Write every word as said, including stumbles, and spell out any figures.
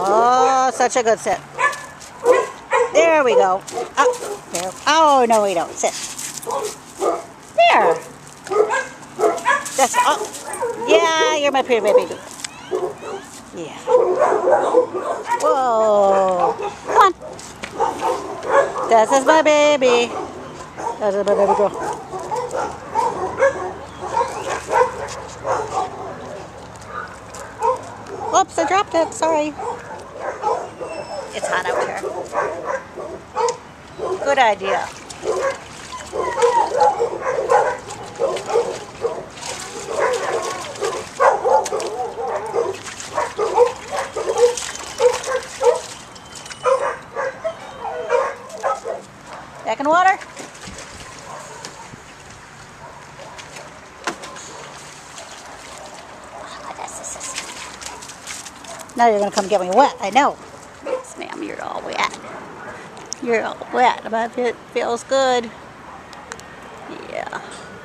Oh, such a good sit. There we go. Oh, there. Oh, no, we don't. Sit. There. That's, oh, yeah, you're my pretty baby. Yeah. Whoa. Come on. This is my baby. This is my baby girl. Oops, I dropped it. Sorry. It's hot out here. Good idea. Back in the water. Now you're going to come get me wet, I know. Yes, ma'am, you're all wet. You're all wet, but it feels good. Yeah.